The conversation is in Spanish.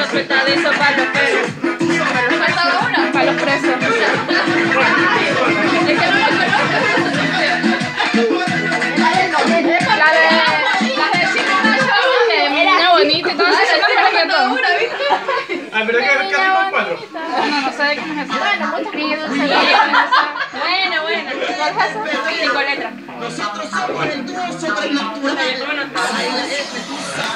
falta de eso para los perros. ¿Falta una? Para los presos. Es que no lo conozco. La de Chico Nacho, que niña bonita y todo eso, es más que todo. Ah, pero que casi con 4. No sé de quién es eso. Bueno, muchas Bueno. ¿Cuál es eso? 5 letras. Nosotros somos el dúo sobrenatural.